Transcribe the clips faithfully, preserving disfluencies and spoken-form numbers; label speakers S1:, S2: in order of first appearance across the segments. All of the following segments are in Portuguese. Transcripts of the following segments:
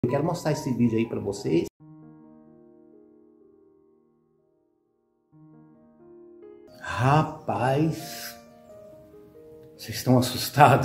S1: Eu quero mostrar esse vídeo aí para vocês. Rapaz, vocês estão assustados?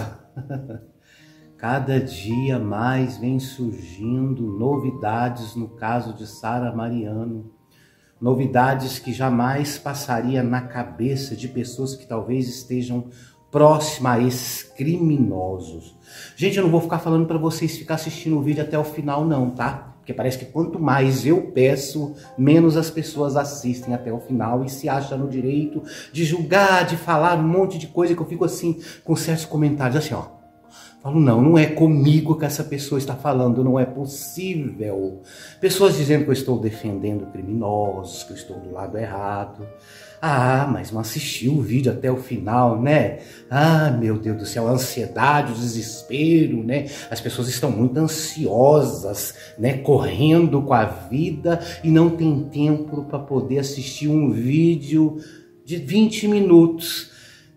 S1: Cada dia mais vem surgindo novidades no caso de Sara Mariano. Novidades que jamais passaria na cabeça de pessoas que talvez estejam próximas a esses criminosos. Gente, eu não vou ficar falando para vocês ficar assistindo o vídeo até o final não, tá? Porque parece que quanto mais eu peço, menos as pessoas assistem até o final e se acham no direito de julgar, de falar um monte de coisa que eu fico assim, com certos comentários assim, ó. Falo, não, não é comigo que essa pessoa está falando, não é possível. Pessoas dizendo que eu estou defendendo criminosos, que eu estou do lado errado. Ah, mas não assistiu o vídeo até o final, né? Ah, meu Deus do céu, a ansiedade, o desespero, né? As pessoas estão muito ansiosas, né? Correndo com a vida e não tem tempo para poder assistir um vídeo de vinte minutos.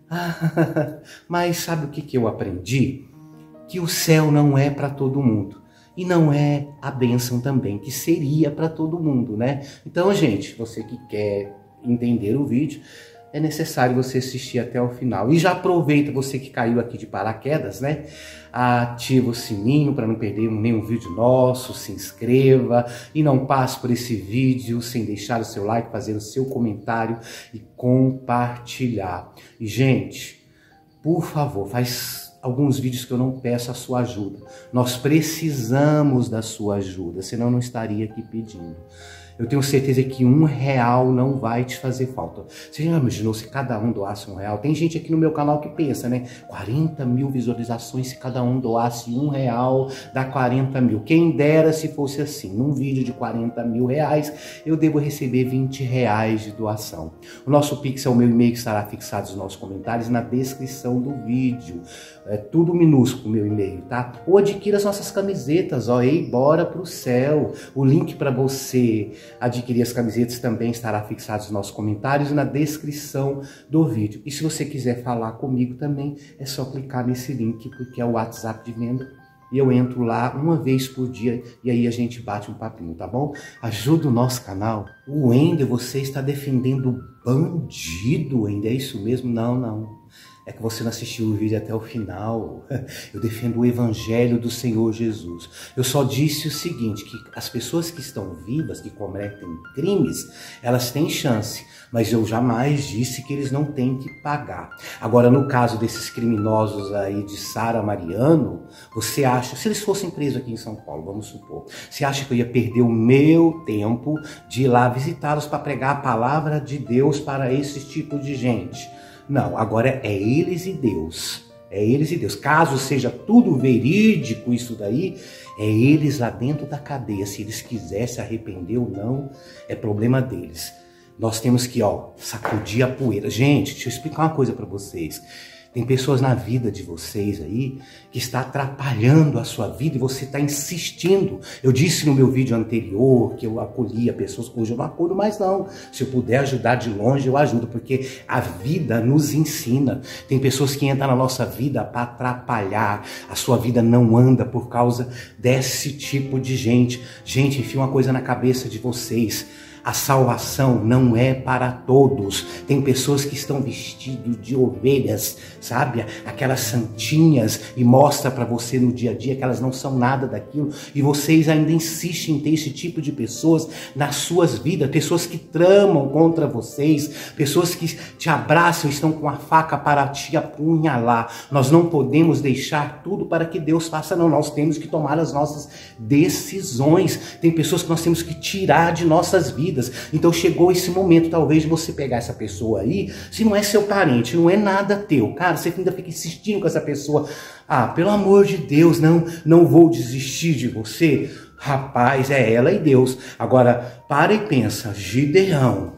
S1: Ah, mas sabe o que, que eu aprendi? Que o céu não é para todo mundo. E não é a bênção também, que seria para todo mundo, né? Então, gente, você que quer entender o vídeo, é necessário você assistir até o final. E já aproveita você que caiu aqui de paraquedas, né? Ativa o sininho para não perder nenhum vídeo nosso, se inscreva e não passe por esse vídeo sem deixar o seu like, fazer o seu comentário e compartilhar. E, gente, por favor, faz alguns vídeos que eu não peço a sua ajuda. Nós precisamos da sua ajuda, senão eu não estaria aqui pedindo. Eu tenho certeza que um real não vai te fazer falta. Você já imaginou se cada um doasse um real? Tem gente aqui no meu canal que pensa, né? quarenta mil visualizações, se cada um doasse um real, dá quarenta mil. Quem dera se fosse assim. Num vídeo de quarenta mil reais, eu devo receber vinte reais de doação. O nosso Pix é o meu e-mail que estará fixado nos nossos comentários na descrição do vídeo. É tudo minúsculo o meu e-mail, tá? Ou adquira as nossas camisetas, ó. Ei, bora pro céu. O link para você adquirir as camisetas também estará fixado nos nossos comentários e na descrição do vídeo. E se você quiser falar comigo também, é só clicar nesse link, porque é o WhatsApp de venda. E eu entro lá uma vez por dia e aí a gente bate um papinho, tá bom? Ajuda o nosso canal. O Wender, você está defendendo bandido, Wender? É isso mesmo? Não, não. É que você não assistiu o vídeo até o final. Eu defendo o Evangelho do Senhor Jesus. Eu só disse o seguinte, que as pessoas que estão vivas, que cometem crimes, elas têm chance. Mas eu jamais disse que eles não têm que pagar. Agora, no caso desses criminosos aí de Sara Mariano, você acha, se eles fossem presos aqui em São Paulo, vamos supor, você acha que eu ia perder o meu tempo de ir lá visitá-los para pregar a palavra de Deus para esse tipo de gente? Não, agora é eles e Deus. É eles e Deus. Caso seja tudo verídico isso daí, é eles lá dentro da cadeia. Se eles quiserem se arrepender ou não, é problema deles. Nós temos que, ó, sacudir a poeira. Gente, deixa eu explicar uma coisa para vocês. Tem pessoas na vida de vocês aí que está atrapalhando a sua vida e você está insistindo. Eu disse no meu vídeo anterior que eu acolhia pessoas que hoje eu não acolho mais não. Se eu puder ajudar de longe, eu ajudo, porque a vida nos ensina. Tem pessoas que entram na nossa vida para atrapalhar. A sua vida não anda por causa desse tipo de gente. Gente, enfia uma coisa na cabeça de vocês. A salvação não é para todos. Tem pessoas que estão vestidas de ovelhas, sabe? Aquelas santinhas, e mostra para você no dia a dia que elas não são nada daquilo. E vocês ainda insistem em ter esse tipo de pessoas nas suas vidas. Pessoas que tramam contra vocês. Pessoas que te abraçam e estão com a faca para te apunhalar. Nós não podemos deixar tudo para que Deus faça, não. Nós temos que tomar as nossas decisões. Tem pessoas que nós temos que tirar de nossas vidas. Então chegou esse momento, talvez, de você pegar essa pessoa aí, se não é seu parente, não é nada teu, cara, você ainda fica insistindo com essa pessoa, ah, pelo amor de Deus, não, não vou desistir de você. Rapaz, é ela e Deus. Agora, para e pensa, Gideão,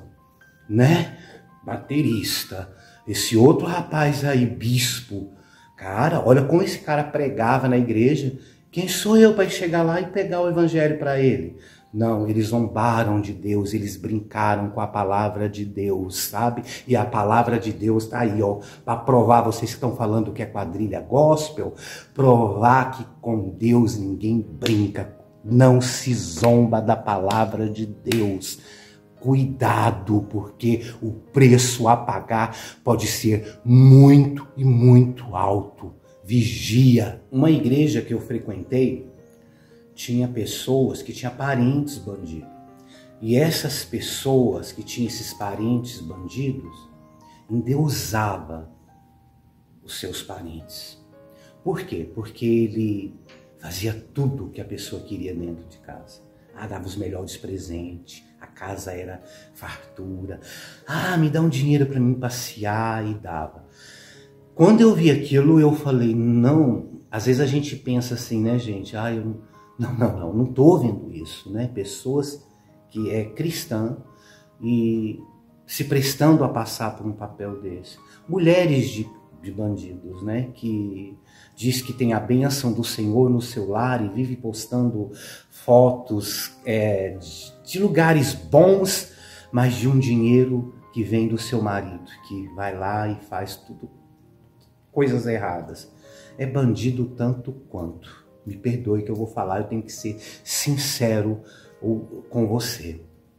S1: né, baterista, esse outro rapaz aí, bispo, cara, olha como esse cara pregava na igreja. Quem sou eu para chegar lá e pegar o evangelho para ele? Não, eles zombaram de Deus, eles brincaram com a palavra de Deus, sabe? E a palavra de Deus tá aí, ó, para provar, vocês que estão falando que é quadrilha gospel, provar que com Deus ninguém brinca. Não se zomba da palavra de Deus. Cuidado, porque o preço a pagar pode ser muito e muito alto. Vigia. Uma igreja que eu frequentei tinha pessoas que tinham parentes bandidos. E essas pessoas que tinham esses parentes bandidos endeusavam os seus parentes. Por quê? Porque ele fazia tudo que a pessoa queria dentro de casa. Ah, dava os melhores presentes, a casa era fartura. Ah, me dá um dinheiro para mim passear, e dava. Quando eu vi aquilo, eu falei, não, às vezes a gente pensa assim, né, gente? Ah, eu não, não, não, não tô vendo isso, né? Pessoas que é cristã e se prestando a passar por um papel desse. Mulheres de, de bandidos, né? Que diz que tem a bênção do Senhor no seu lar e vive postando fotos é, de, de lugares bons, mas de um dinheiro que vem do seu marido, que vai lá e faz tudo, coisas erradas. É bandido tanto quanto. Me perdoe que eu vou falar, eu tenho que ser sincero com você.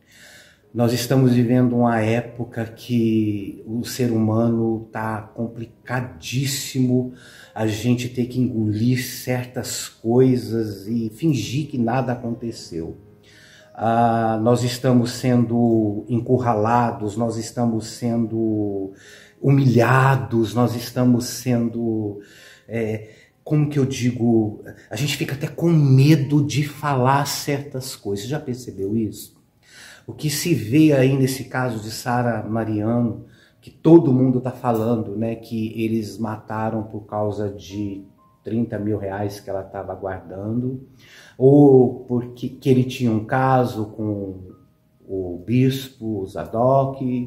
S1: Nós estamos vivendo uma época que o ser humano está complicadíssimo, a gente tem que engolir certas coisas e fingir que nada aconteceu. Ah, nós estamos sendo encurralados, nós estamos sendo humilhados, nós estamos sendo... É, como que eu digo, a gente fica até com medo de falar certas coisas. Você já percebeu isso? O que se vê aí nesse caso de Sara Mariano, que todo mundo está falando, né, que eles mataram por causa de trinta mil reais que ela estava guardando, ou porque que ele tinha um caso com o bispo Zadok,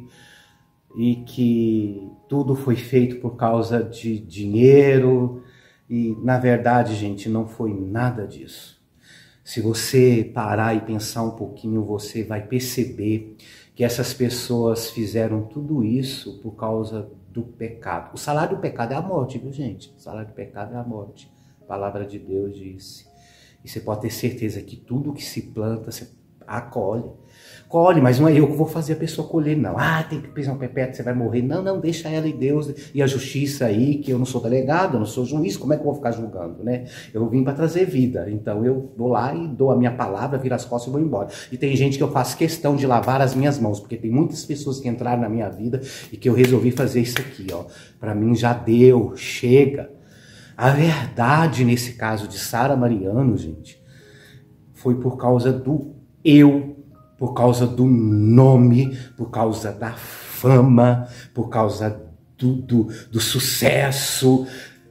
S1: e que tudo foi feito por causa de dinheiro. E, na verdade, gente, não foi nada disso. Se você parar e pensar um pouquinho, você vai perceber que essas pessoas fizeram tudo isso por causa do pecado. O salário do pecado é a morte, viu, gente? O salário do pecado é a morte. A palavra de Deus disse. E você pode ter certeza que tudo que se planta, você acolhe. Colhe, mas não é eu que vou fazer a pessoa colher, não. Ah, tem prisão perpétua, você vai morrer. Não, não, deixa ela e Deus e a justiça aí, que eu não sou delegado, eu não sou juiz, como é que eu vou ficar julgando, né? Eu vim para trazer vida, então eu vou lá e dou a minha palavra, viro as costas e vou embora. E tem gente que eu faço questão de lavar as minhas mãos, porque tem muitas pessoas que entraram na minha vida e que eu resolvi fazer isso aqui, ó. Para mim já deu, chega. A verdade nesse caso de Sara Mariano, gente, foi por causa do eu, por causa do nome, por causa da fama, por causa do, do, do sucesso.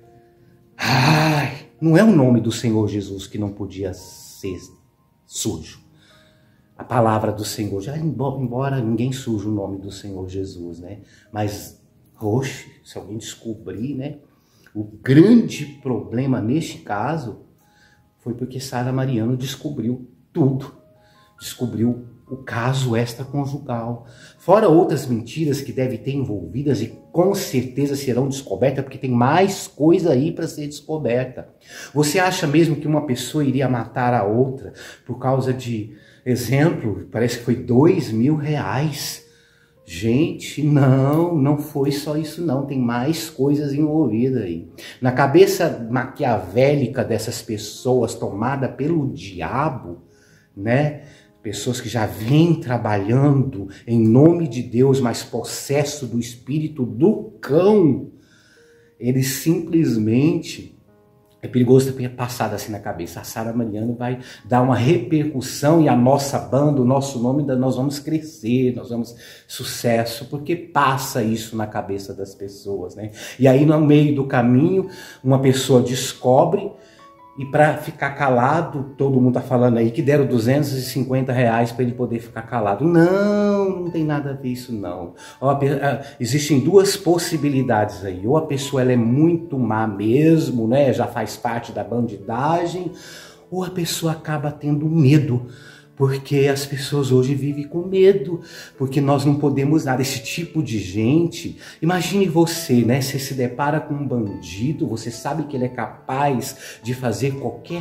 S1: Ai, não é o nome do Senhor Jesus que não podia ser sujo. A palavra do Senhor, já embora, embora ninguém suje o nome do Senhor Jesus, né? Mas, oxe, se alguém descobrir, né? O grande problema neste caso foi porque Sara Mariano descobriu tudo. Descobriu o caso extraconjugal, fora outras mentiras que devem ter envolvidas e com certeza serão descobertas, porque tem mais coisa aí para ser descoberta. Você acha mesmo que uma pessoa iria matar a outra por causa de, exemplo, parece que foi dois mil reais? Gente, não, não foi só isso não, tem mais coisas envolvidas aí. Na cabeça maquiavélica dessas pessoas, tomada pelo diabo, né? Pessoas que já vêm trabalhando em nome de Deus, mas possesso do espírito do cão, eles simplesmente, é perigoso ter passado assim na cabeça, a Sara Mariano vai dar uma repercussão e a nossa banda, o nosso nome, nós vamos crescer, nós vamos sucesso, porque passa isso na cabeça das pessoas, né? E aí no meio do caminho, uma pessoa descobre. E para ficar calado, todo mundo tá falando aí que deram duzentos e cinquenta reais para ele poder ficar calado. Não, não tem nada a ver isso não. Ó, existem duas possibilidades aí. Ou a pessoa ela é muito má mesmo, né? Já faz parte da bandidagem. Ou a pessoa acaba tendo medo. Porque as pessoas hoje vivem com medo, porque nós não podemos nada. Esse tipo de gente, imagine você, né? Você se depara com um bandido, você sabe que ele é capaz de fazer qualquer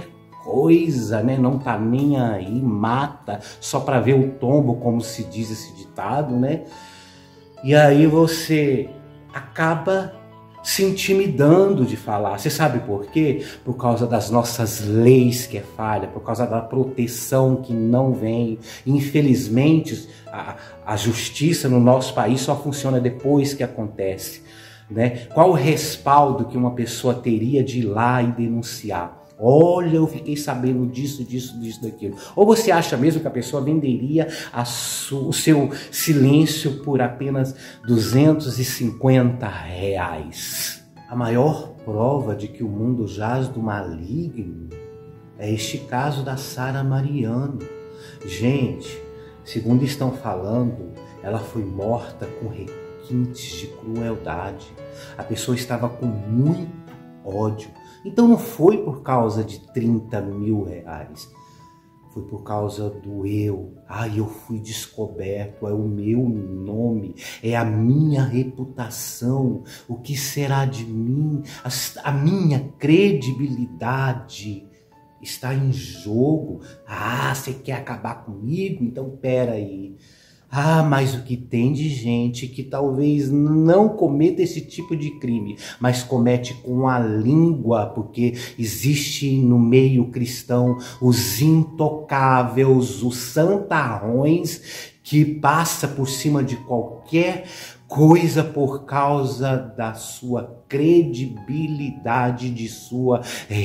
S1: coisa, né? Não tá nem aí, mata só para ver o tombo, como se diz esse ditado, né? E aí você acaba se intimidando de falar. Você sabe por quê? Por causa das nossas leis que é falha, por causa da proteção que não vem. Infelizmente, a, a justiça no nosso país só funciona depois que acontece, né? Qual o respaldo que uma pessoa teria de ir lá e denunciar? Olha, eu fiquei sabendo disso, disso, disso, daquilo. Ou você acha mesmo que a pessoa venderia a su, o seu silêncio por apenas duzentos e cinquenta reais? A maior prova de que o mundo jaz do maligno é este caso da Sara Mariano. Gente, segundo estão falando, ela foi morta com requintes de crueldade. A pessoa estava com muito ódio. Então não foi por causa de trinta mil reais, foi por causa do eu. Ai, eu fui descoberto, é o meu nome, é a minha reputação, o que será de mim, a, a minha credibilidade está em jogo. Ah, você quer acabar comigo? Então pera aí. Ah, mas o que tem de gente que talvez não cometa esse tipo de crime, mas comete com a língua, porque existe no meio cristão os intocáveis, os santarrões, que passa por cima de qualquer coisa por causa da sua credibilidade, de sua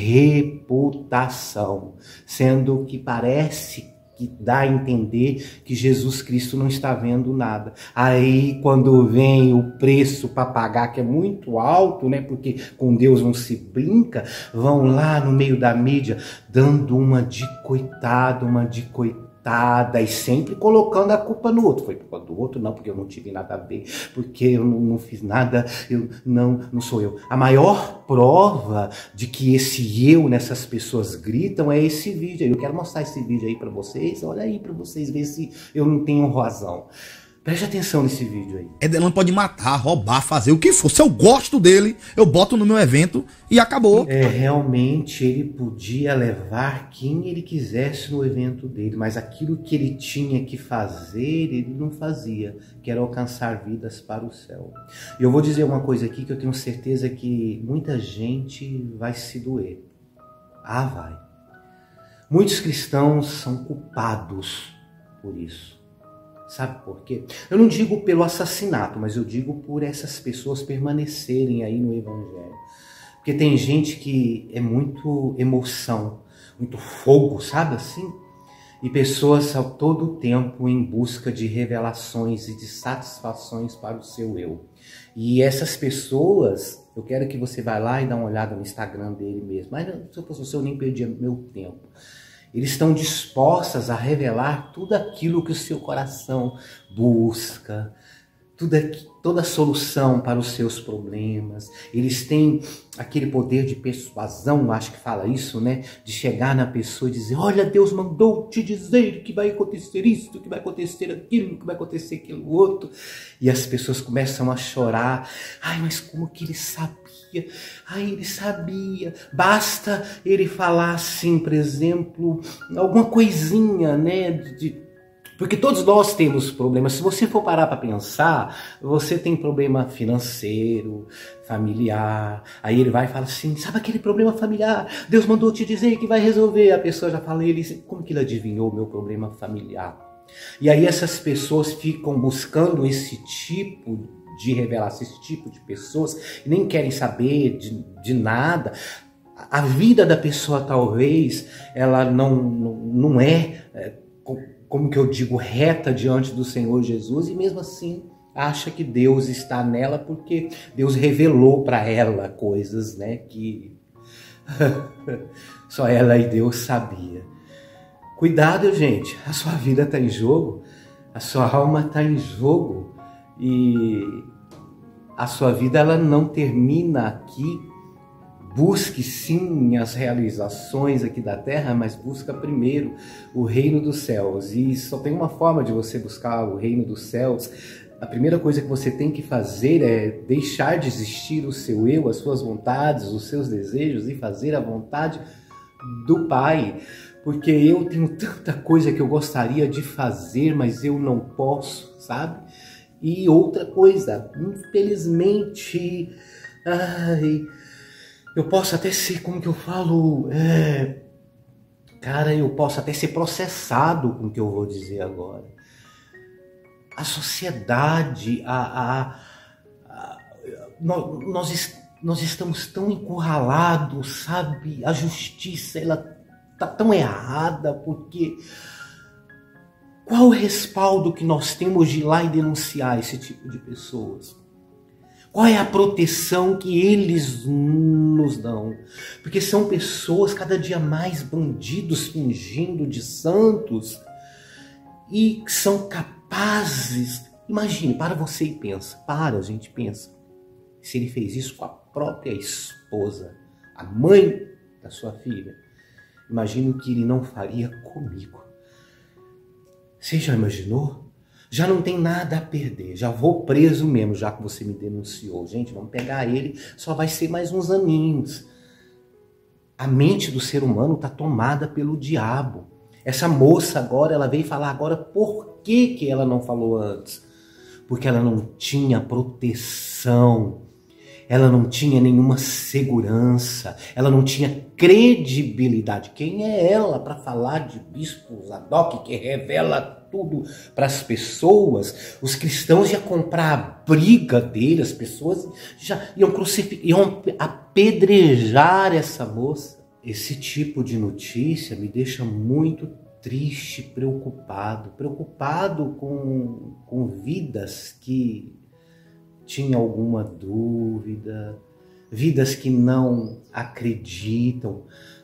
S1: reputação, sendo que parece que dá a entender que Jesus Cristo não está vendo nada. Aí quando vem o preço para pagar, que é muito alto, né? Porque com Deus não se brinca, vão lá no meio da mídia dando uma de coitado, uma de coitado, e sempre colocando a culpa no outro. Foi culpa do outro? Não, porque eu não tive nada a ver, porque eu não, não fiz nada, eu não, não sou eu. A maior prova de que esse eu nessas pessoas gritam é esse vídeo aí. Eu quero mostrar esse vídeo aí para vocês. Olha aí para vocês ver se eu não tenho razão. Preste atenção nesse vídeo aí.
S2: Edelano pode matar, roubar, fazer o que for. Se eu gosto dele, eu boto no meu evento e acabou.
S1: É, realmente ele podia levar quem ele quisesse no evento dele, mas aquilo que ele tinha que fazer, ele não fazia, que era alcançar vidas para o céu. E eu vou dizer uma coisa aqui que eu tenho certeza que muita gente vai se doer. Ah, vai. Muitos cristãos são culpados por isso. Sabe por quê? Eu não digo pelo assassinato, mas eu digo por essas pessoas permanecerem aí no evangelho. Porque tem gente que é muito emoção, muito fogo, sabe assim? E pessoas a todo tempo em busca de revelações e de satisfações para o seu eu. E essas pessoas, eu quero que você vá lá e dá uma olhada no Instagram dele mesmo. Mas se eu fosse você, eu nem perdia meu tempo. Eles estão dispostas a revelar tudo aquilo que o seu coração busca, tudo aqui, toda a solução para os seus problemas. Eles têm aquele poder de persuasão, acho que fala isso, né? De chegar na pessoa e dizer, olha, Deus mandou te dizer que vai acontecer isso, que vai acontecer aquilo, que vai acontecer aquilo outro. E as pessoas começam a chorar. Ai, mas como que ele sabia? Ai, ele sabia. Basta ele falar assim, por exemplo, alguma coisinha, né? De, porque todos nós temos problemas. Se você for parar para pensar, você tem problema financeiro, familiar. Aí ele vai e fala assim, sabe aquele problema familiar? Deus mandou te dizer que vai resolver. A pessoa já fala, ele, como que ele adivinhou o meu problema familiar? E aí essas pessoas ficam buscando esse tipo de revelação, esse tipo de pessoas, e nem querem saber de, de nada. A vida da pessoa talvez, ela não, não, não é... é como que eu digo, reta diante do Senhor Jesus, e mesmo assim acha que Deus está nela porque Deus revelou para ela coisas, né, que só ela e Deus sabia. Cuidado, gente, a sua vida está em jogo, a sua alma está em jogo, e a sua vida ela não termina aqui. Busque sim as realizações aqui da terra, mas busca primeiro o reino dos céus. E só tem uma forma de você buscar o reino dos céus. A primeira coisa que você tem que fazer é deixar de existir o seu eu, as suas vontades, os seus desejos, e fazer a vontade do Pai, porque eu tenho tanta coisa que eu gostaria de fazer, mas eu não posso, sabe? E outra coisa, infelizmente, ai, eu posso até ser, como que eu falo, é, cara, eu posso até ser processado com o que eu vou dizer agora. A sociedade, a, a, a, nós, nós estamos tão encurralados, sabe? A justiça, ela tá tão errada, porque qual o respaldo que nós temos de ir lá e denunciar esse tipo de pessoas? Qual é a proteção que eles nos dão? Porque são pessoas cada dia mais bandidos fingindo de santos e são capazes. Imagine, para você e pensa, para, a gente pensa. Se ele fez isso com a própria esposa, a mãe da sua filha, imagine o que ele não faria comigo. Você já imaginou? Já não tem nada a perder, já vou preso mesmo, já que você me denunciou. Gente, vamos pegar ele, só vai ser mais uns aninhos. A mente do ser humano está tomada pelo diabo. Essa moça agora, ela veio falar agora por que, que ela não falou antes? Porque ela não tinha proteção, ela não tinha nenhuma segurança, ela não tinha credibilidade. Quem é ela para falar de bispo Zadok, que revela tudo para as pessoas? Os cristãos iam comprar a briga dele, as pessoas já iam crucificar, iam apedrejar essa moça. Esse tipo de notícia me deixa muito triste, preocupado, preocupado com, com vidas que tinham alguma dúvida, vidas que não acreditam,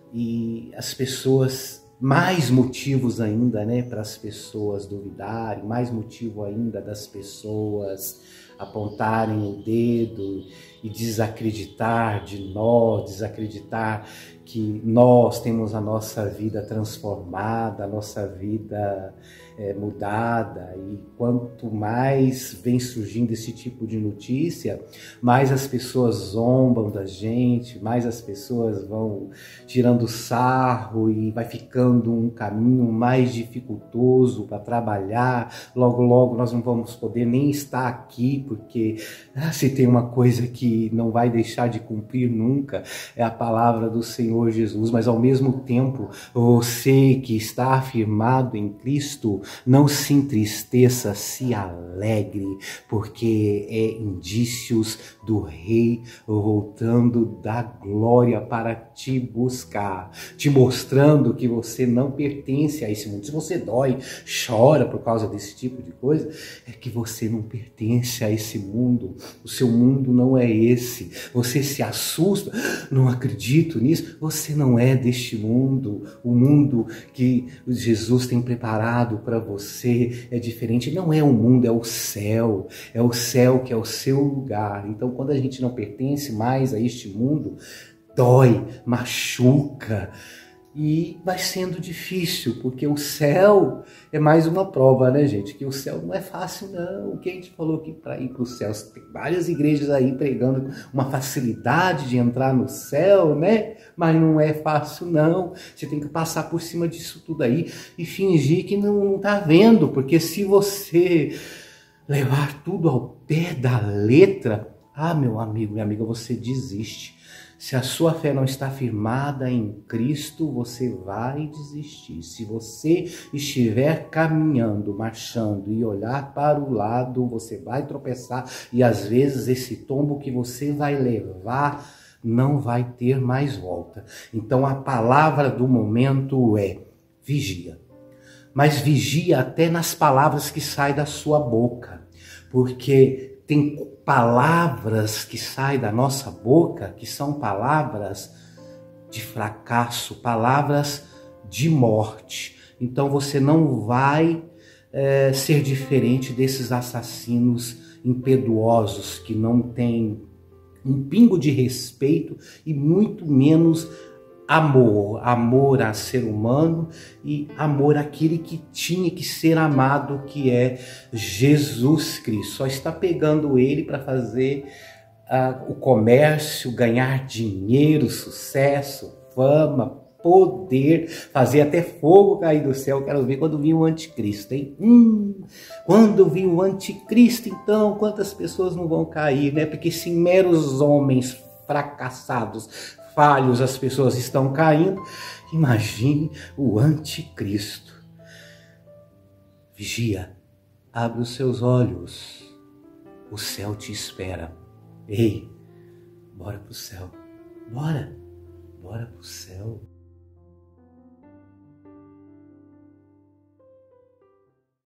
S1: e as pessoas, mais motivos ainda, né, para as pessoas duvidarem, mais motivo ainda das pessoas apontarem o dedo e desacreditar de nós, desacreditar que nós temos a nossa vida transformada, a nossa vida é, mudada. E quanto mais vem surgindo esse tipo de notícia, mais as pessoas zombam da gente, mais as pessoas vão tirando sarro e vai ficando um caminho mais dificultoso para trabalhar. Logo, logo nós não vamos poder nem estar aqui, porque ah, se tem uma coisa que não vai deixar de cumprir nunca, é a palavra do Senhor Jesus. Mas ao mesmo tempo, você que está afirmado em Cristo, não se entristeça, se alegre, porque é indícios do Rei voltando da glória para te buscar, te mostrando que você não pertence a esse mundo. Se você dói, chora por causa desse tipo de coisa, é que você não pertence a esse mundo. O seu mundo não é esse. Você se assusta, não acredito nisso. Você não é deste mundo. O mundo que Jesus tem preparado para você é diferente. Não é o mundo, é o céu. É o céu que é o seu lugar. Então, quando a gente não pertence mais a este mundo, dói, machuca. E vai sendo difícil, porque o céu é mais uma prova, né, gente? Que o céu não é fácil, não. Quem te falou que para ir para o céu? Tem várias igrejas aí pregando uma facilidade de entrar no céu, né? Mas não é fácil, não. Você tem que passar por cima disso tudo aí e fingir que não está vendo, porque se você levar tudo ao pé da letra, ah, meu amigo, minha amiga, você desiste. Se a sua fé não está firmada em Cristo, você vai desistir. Se você estiver caminhando, marchando e olhar para o lado, você vai tropeçar e às vezes esse tombo que você vai levar não vai ter mais volta. Então a palavra do momento é vigia. Mas vigia até nas palavras que saem da sua boca, porque tem palavras que saem da nossa boca que são palavras de fracasso, palavras de morte. Então você não vai é, ser diferente desses assassinos impetuosos que não têm um pingo de respeito e muito menos amor, amor a ser humano e amor àquele que tinha que ser amado, que é Jesus Cristo. Só está pegando ele para fazer uh, o comércio, ganhar dinheiro, sucesso, fama, poder, fazer até fogo cair do céu. Quero ver quando vir o anticristo, hein? Hum, quando vir o anticristo, então, quantas pessoas não vão cair, né? Porque se meros homens fracassados, falhos, as pessoas estão caindo, imagine o anticristo. Vigia, abre os seus olhos, o céu te espera. Ei, bora pro céu, bora, bora pro céu.